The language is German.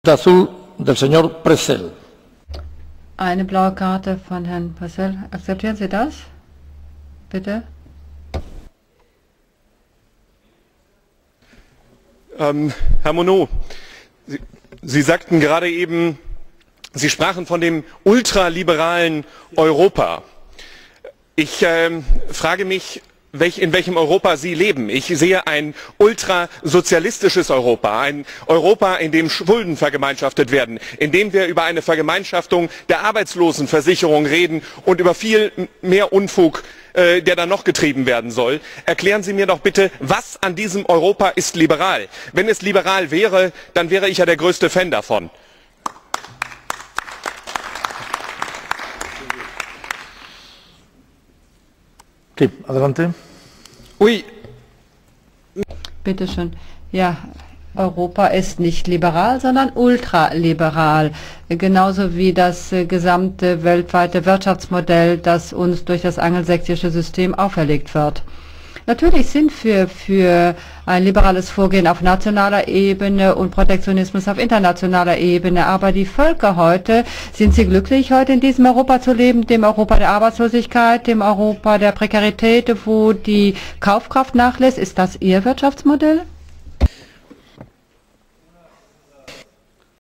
Azul del señor Pretzell. Eine blaue Karte von Herrn Pretzell. Akzeptieren Sie das? Bitte. Herr Monod, Sie sagten gerade eben, Sie sprachen von dem ultraliberalen Europa. Ich frage mich, in welchem Europa Sie leben. Ich sehe ein ultrasozialistisches Europa, ein Europa, in dem Schulden vergemeinschaftet werden, in dem wir über eine Vergemeinschaftung der Arbeitslosenversicherung reden und über viel mehr Unfug, der dann noch getrieben werden soll. Erklären Sie mir doch bitte, was an diesem Europa ist liberal? Wenn es liberal wäre, dann wäre ich ja der größte Fan davon. Sí, adelante. Oui. Bitte schön. Ja, Europa ist nicht liberal, sondern ultraliberal. Genauso wie das gesamte weltweite Wirtschaftsmodell, das uns durch das angelsächsische System auferlegt wird. Natürlich sind wir für ein liberales Vorgehen auf nationaler Ebene und Protektionismus auf internationaler Ebene. Aber die Völker heute, sind sie glücklich, heute in diesem Europa zu leben, dem Europa der Arbeitslosigkeit, dem Europa der Prekarität, wo die Kaufkraft nachlässt? Ist das Ihr Wirtschaftsmodell?